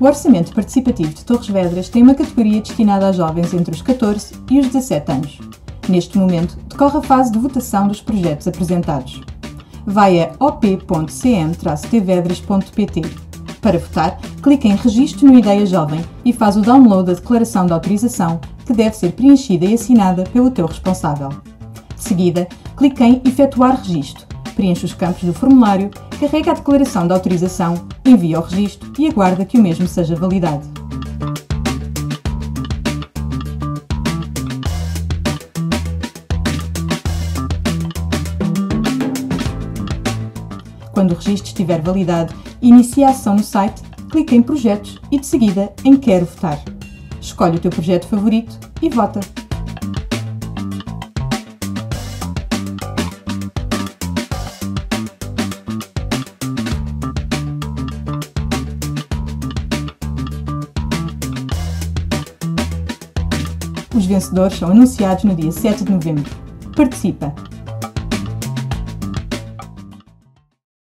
O Orçamento Participativo de Torres Vedras tem uma categoria destinada a jovens entre os 14 e os 17 anos. Neste momento, decorre a fase de votação dos projetos apresentados. Vai a op.cm-tvedras.pt. Para votar, clique em Registro no Ideia Jovem e faz o download da declaração de autorização, que deve ser preenchida e assinada pelo teu responsável. De seguida, clique em Efetuar registro, preenche os campos do formulário, carrega a declaração de autorização, envia o registro e aguarda que o mesmo seja validado. Quando o registro estiver validado, inicie a ação no site, clique em Projetos e de seguida em Quero votar. Escolhe o teu projeto favorito e vota. Os vencedores são anunciados no dia 7 de novembro. Participa!